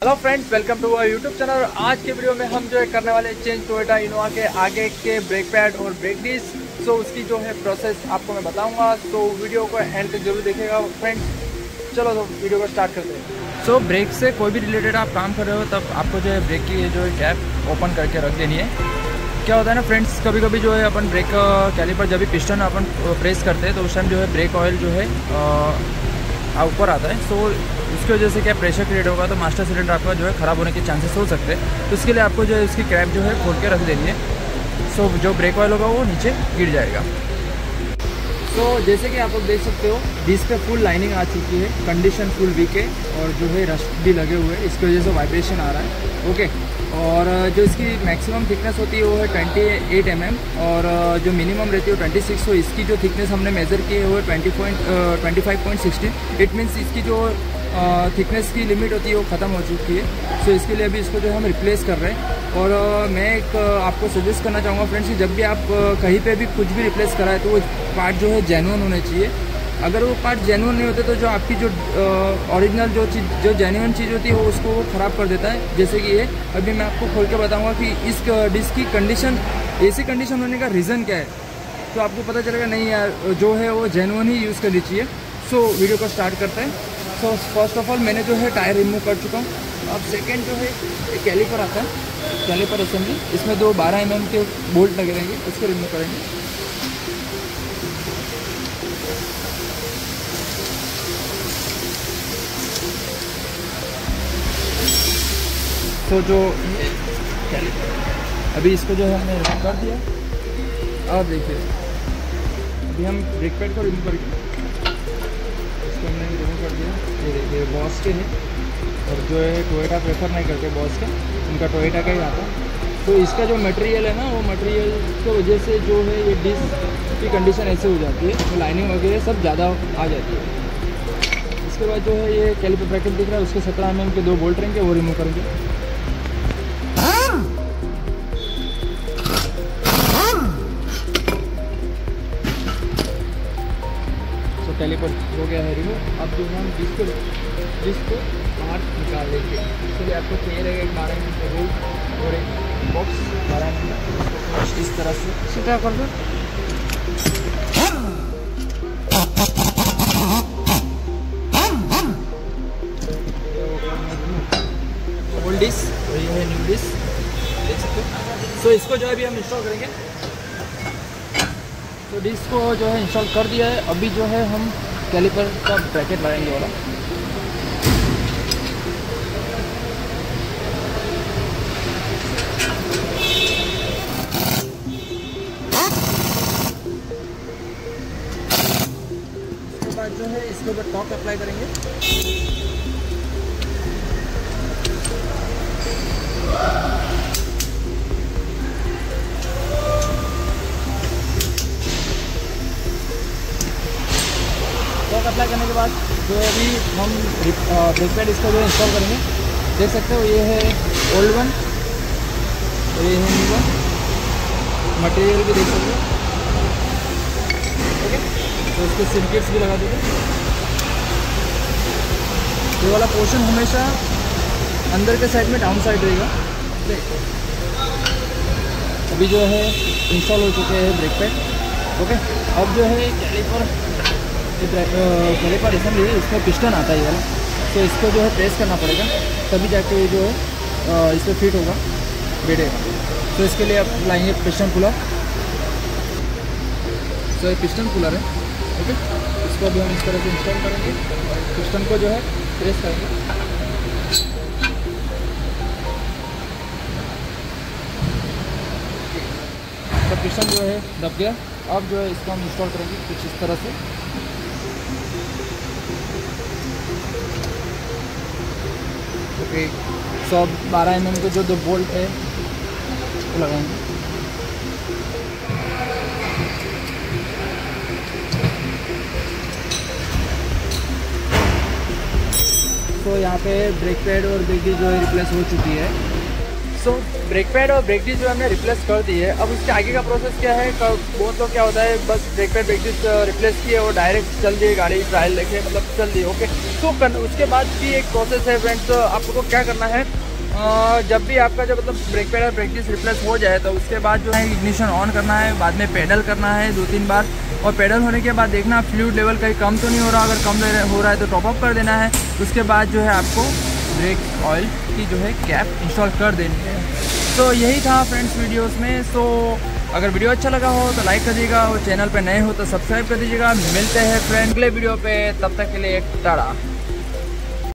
Hello friends, welcome to our YouTube channel. आज के video में हम जो है करने वाले चेंज टोयोटा इनोवा के आगे के ब्रेक पैड और ब्रेक डिस्क। सो उसकी जो है प्रोसेस आपको मैं बताऊंगा, सो वीडियो को एंड तक जरूर देखिएगा फ्रेंड्स। चलो तो वीडियो को स्टार्ट करते हैं। सो ब्रेक से कोई भी रिलेटेड आप काम कर रहे हो तब आपको जो है ब्रेक की जो है कैप ओपन करके रख देनी है। क्या होता है ना फ्रेंड्स, कभी कभी जो है अपन ब्रेक कैलिपर जब भी पिस्टन अपन प्रेस करते हैं तो उस टाइम जो है ब्रेक ऑयल जो है ऊपर आता है। सो उसकी वजह से क्या प्रेशर क्रिएट होगा तो मास्टर सिलेंडर आपका जो है ख़राब होने के चांसेस हो सकते हैं। तो इसके लिए आपको जो है उसकी कैप जो है खोल के रख देनी है। सो जो ब्रेक ऑयल होगा वो नीचे गिर जाएगा। तो जैसे कि आप लोग देख सकते हो डिस्क पे फुल लाइनिंग आ चुकी है, कंडीशन फुल वीक है और जो है रस्ट भी लगे हुए हैं, इसकी वजह से वाइब्रेशन आ रहा है। ओके, और जो इसकी मैक्सिमम थिकनेस होती है वो है 28 mm और जो मिनिमम रहती है वो 26। तो इसकी जो थिकनेस हमने मेज़र की है वो 25.16। इट मीन्स इसकी जो थिकनेस की लिमिट होती है वो ख़त्म हो चुकी है। सो इसके लिए अभी इसको जो हम रिप्लेस कर रहे हैं। और मैं एक आपको सजेस्ट करना चाहूँगा फ्रेंड्स कि जब भी आप कहीं पे भी कुछ भी रिप्लेस कराए तो वो पार्ट जो है जेन्युइन होने चाहिए। अगर वो पार्ट जेन्युइन नहीं होते तो जो आपकी जो ओरिजिनल जो चीज़ जो जेन्युइन चीज़ होती है वो उसको वो ख़राब कर देता है। जैसे कि ये अभी मैं आपको खोल के बताऊँगा कि इस डिस्क की कंडीशन, ऐसी कंडीशन होने का रीज़न क्या है, तो आपको पता चलेगा नहीं यार जो है वो जेन्युइन ही यूज़ करनी चाहिए। सो वीडियो को स्टार्ट करते हैं। सो फर्स्ट ऑफ ऑल मैंने जो है टायर रिमूव कर चुका हूँ। अब सेकेंड जो है एक कैलिपर आता है, कैलिपर असेंबली, इसमें दो 12 mm के बोल्ट लगे रहेंगे, उसको रिमूव करेंगे। तो जो ये कैलिपर अभी इसको जो है हमने रिमूव कर दिया। अब देखिए अभी हम ब्रेक पैड को रिमूव करके इसको हमने रिमूव कर दिया। ये देखिए बॉस के हैं और जो है टोयोटा प्रेफर नहीं करते बॉस का, उनका टोयोटा का ही आता है। तो इसका जो मटेरियल है ना वो मटेरियल की वजह से जो है ये डिस्क की कंडीशन ऐसे हो जाती है, तो लाइनिंग वगैरह सब ज़्यादा आ जाती है। इसके बाद जो है ये कैलिपर ब्रैकेट दिख रहा है, उसके 17 mm के दो बोल्ट रहेंगे, वो रिमूव करेंगे। तो कैलिपर हो गया है रिमूव। अब जो हम डिस्क को बाहर निकाल लेंगे। इसलिए आपको चाहिए रहेगा एक 12 mm का बोल्ट और एक बॉक्स 12 mm का, इस तरह से सीधा कर दो। ओल्ड डिस्क और ये है न्यू डिस्क, देख सकते हो। सो इसको जो है अभी हम इंस्टॉल करेंगे। तो डिस्क को जो है इंस्टॉल कर दिया है। अभी जो है हम कैलिपर का ब्रैकेट लगाएंगे वाला। इसके बाद जो है इसके ऊपर टॉक अप्लाई करेंगे। टॉक अप्लाई करने के बाद जो अभी हम ब्रेक पैड इसका जो इंस्टॉल करेंगे, देख सकते हो ये है ओल्ड वन और ये है न्यू वन। मटेरियल भी देख सकते हो। ओके, तो इसके सिलकेट्स भी लगा देंगे। ये वाला पोर्शन हमेशा अंदर के साइड में डाउन साइड रहेगा। अभी जो है इंस्टॉल हो चुके हैं ब्रेक पैड। ओके, अब जो है कैलिपर असेंबली है, इसमें पिस्टन आता है ये वाला। तो इसको जो है प्रेस करना पड़ेगा तभी जाके ये जो है इस पर फिट होगा, बैठेगा। तो इसके लिए आप लाएंगे पिस्टन कूलर। तो ये पिस्टन कूलर है। ओके, इसको अभी हम इस तरह से इंस्टॉल करेंगे। पिस्टन को जो है प्रेस करेंगे। तो पिस्टन जो है दब गया। अब जो है इसको हम इंस्टॉल करेंगे कुछ इस तरह से। ओके, सो 12 mm के जो दो बोल्ट है वो लगाएंगे। तो यहाँ पे ब्रेक पैड और ब्रेक जो है रिप्लेस हो चुकी है। सो ब्रेक पैड और ब्रेक डिस्क जो हमने रिप्लेस कर दी है, अब उसके आगे का प्रोसेस क्या है। बहुत लोग क्या होता है, बस brake pad brake disc replace किए और डायरेक्ट चल दिए गाड़ी, ट्रायल लेके मतलब चल दी, ओके। तो उसके बाद भी एक प्रोसेस है फ्रेंड्स, आपको क्या करना है, जब भी आपका जब मतलब ब्रेक पैड और ब्रेक डिस्क रिप्लेस हो जाए तो उसके बाद जो है इग्निशन ऑन करना है, बाद में पेडल करना है 2-3 बार, और पेडल होने के बाद देखना फ्लूइड लेवल कहीं कम तो नहीं हो रहा, अगर कम हो रहा है तो टॉप अप कर देना है। उसके बाद जो है आपको ब्रेक ऑयल की जो है कैप इंस्टॉल कर देनी है। तो यही था फ्रेंड्स वीडियोस में। सो अगर वीडियो अच्छा लगा हो तो लाइक कर दीजिएगा और चैनल पे नए हो तो सब्सक्राइब कर दीजिएगा। मिलते हैं फ्रेंड अगले वीडियो पे, तब तक के लिए टाटा।